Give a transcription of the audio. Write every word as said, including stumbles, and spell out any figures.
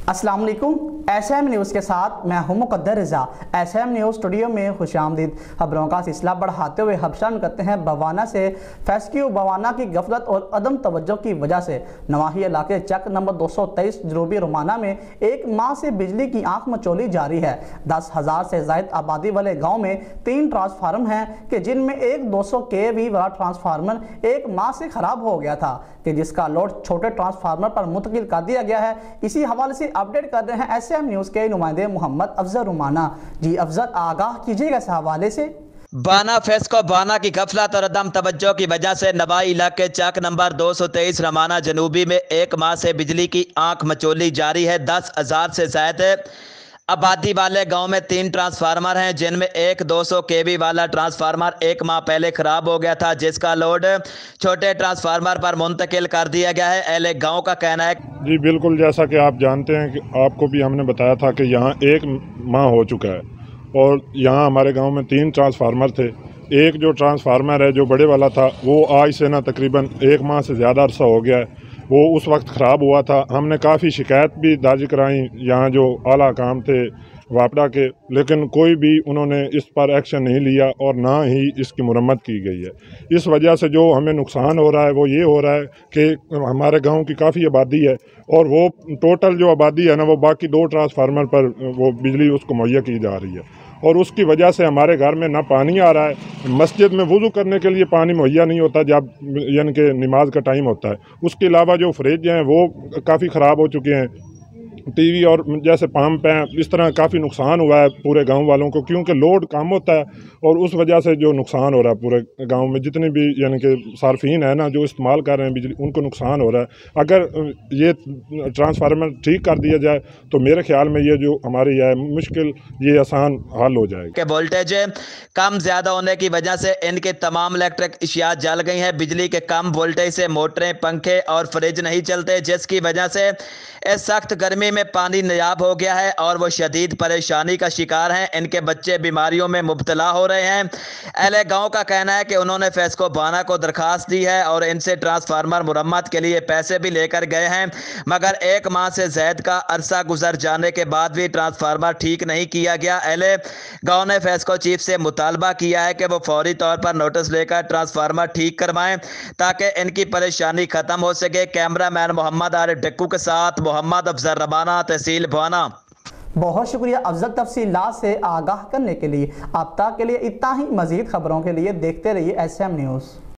अस्सलाम वालेकुम। S M news के साथ मैं हूं Muqaddar Raza. S M news studio में खुशामदीद। खबरों का सिलसिला बढ़ाते हुए हबशान करते हैं बहाना से। फेस्को बहाना की गफलत और अदम तवज्जो की वजह से नवाही इलाके चक नंबर दो सौ तेईस जनूबी रुमाना में एक माह से बिजली की आंख मचोली जारी है। दस हजार से जायद आबादी वाले गाँव में तीन ट्रांसफार्मर हैं कि जिनमें एक दो सौ के वी वाला ट्रांसफार्मर एक माह से खराब हो गया था कि जिसका लोड छोटे ट्रांसफार्मर पर मुंतकिल कर दिया गया है। इसी हवाले से अपडेट कर रहे हैं एस एम न्यूज़ के नुमाइंदे मोहम्मद अफजल रुमाना। जी अफजल, आगाह कीजिएगा इस हवाले से। बाना फेस्को बाना की गफलत और अदम तवज्जो की वजह से नवाई इलाके चक नंबर दो सौ तेईस रमाना जनूबी में एक माह से बिजली की आंख मचोली जारी है। दस हजार से ज्यादा आबादी वाले गांव में तीन ट्रांसफार्मर हैं जिनमें एक दो सौ केवी वाला ट्रांसफार्मर एक माह पहले खराब हो गया था जिसका लोड छोटे ट्रांसफार्मर पर मुंतकिल कर दिया गया है। अहले गांव का कहना है जी बिल्कुल, जैसा कि आप जानते हैं कि आपको भी हमने बताया था कि यहाँ एक माह हो चुका है और यहाँ हमारे गांव में तीन ट्रांसफार्मर थे। एक जो ट्रांसफार्मर है जो बड़े वाला था वो आज से ना तकरीबन एक माह से ज़्यादा अरसा हो गया है, वो उस वक्त ख़राब हुआ था। हमने काफ़ी शिकायत भी दर्ज कराई यहाँ जो आला काम थे वापडा के, लेकिन कोई भी उन्होंने इस पर एक्शन नहीं लिया और ना ही इसकी मुरम्मत की गई है। इस वजह से जो हमें नुकसान हो रहा है वो ये हो रहा है कि हमारे गांव की काफ़ी आबादी है और वो टोटल जो आबादी है ना वो बाकी दो ट्रांसफार्मर पर वो बिजली उसको मुहैया की जा रही है और उसकी वजह से हमारे घर में ना पानी आ रहा है, मस्जिद में वुज़ू करने के लिए पानी मुहैया नहीं होता जब यानी कि नमाज का टाइम होता है। उसके अलावा जो फ्रिज हैं वो काफ़ी ख़राब हो चुके हैं, टीवी और जैसे पंप हैं, इस तरह काफ़ी नुकसान हुआ है पूरे गांव वालों को क्योंकि लोड कम होता है और उस वजह से जो नुकसान हो रहा है पूरे गांव में जितने भी यानी कि सार्फिन है ना जो इस्तेमाल कर रहे हैं बिजली, उनको नुकसान हो रहा है। अगर ये ट्रांसफार्मर ठीक कर दिया जाए तो मेरे ख्याल में ये जो हमारी है मुश्किल ये आसान हल हो जाएगी। वोल्टेज कम ज़्यादा होने की वजह से इनके तमाम इलेक्ट्रिक इशिया जल गई हैं। बिजली के कम वोल्टेज से मोटरें, पंखे और फ्रिज नहीं चलते जिसकी वजह से इस सख्त गर्मी में पानी नायाब हो गया है और वो शदीद परेशानी का शिकार हैं। इनके बच्चे बीमारियों में मुब्तला हो रहे हैं। अहले गांव का कहना है कि उन्होंने फेस्को बाना को दरखास्त दी है और इनसे ट्रांसफार्मर मुरम्मत के लिए पैसे भी लेकर गए हैं, मगर एक माह से ज़्यादा का अरसा गुजर जाने के बाद भी ट्रांसफार्मर ठीक नहीं किया गया। अहले गांव ने फेस्को चीफ से मुतालबा किया है कि वो फौरी तौर पर नोटिस लेकर ट्रांसफार्मर ठीक करवाएं ताकि इनकी परेशानी खत्म हो सके। कैमरा मैन मोहम्मद आरिफ डक्कू के साथ मोहम्मद अफजल रबाना, तहसील बहाना। बहुत शुक्रिया अफजल तफसीलात से आगाह करने के लिए। अब तक के लिए इतना ही। मजीद खबरों के लिए देखते रहिए एस एम न्यूज़।